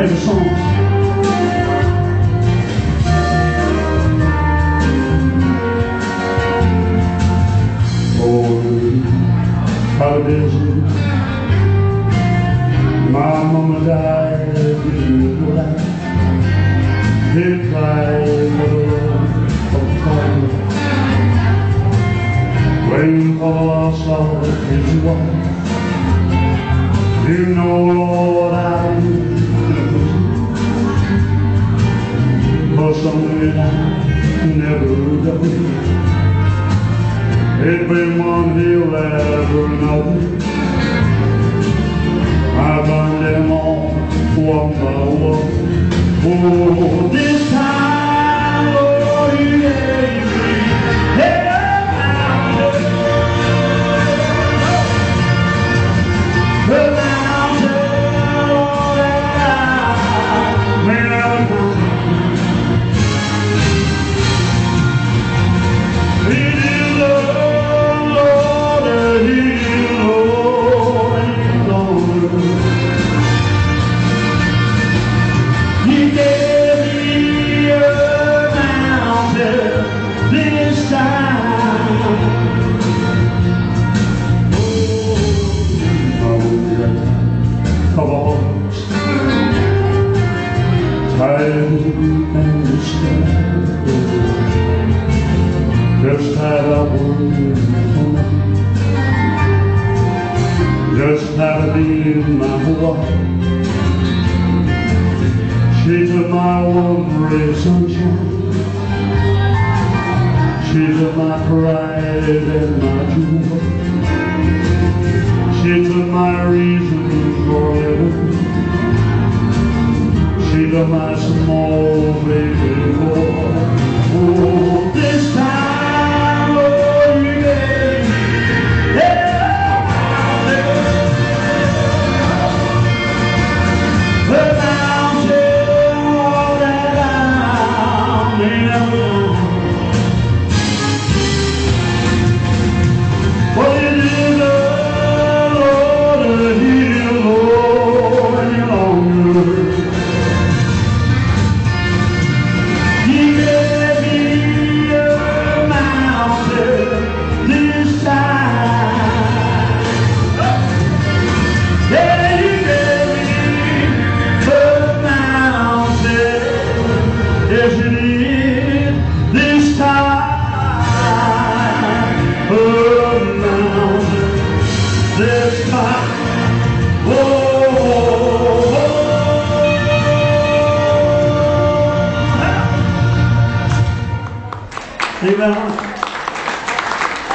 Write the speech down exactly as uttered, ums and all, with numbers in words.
There's a song. How it is. My mama died in the light. He cried for the love of fire. When Paul saw his wife, you know, Lord, I for something I never done. It's been one hill after another. I burned them all one by one. Oh, this time, Lord, you gave me heaven out. The mountain, Lord, that I may never come. It is the Lord that He Lord any longer. He gave me a mountain this time. Oh, of all time and despair, just had a word for me, just had to be in my wife. She took my one ray of sunshine. She took my pride and my joy. She took my reason for living. She took my small baby boy. Oh, this time, Lord, you gave me heaven. The mountain, all that I may never know. But it is the Lord that He Lord any longer. He gave me a mountain this time. Yeah, He gave me a mountain. Yes, He did this time. A mountain this time. Oh, oh, oh. Amen.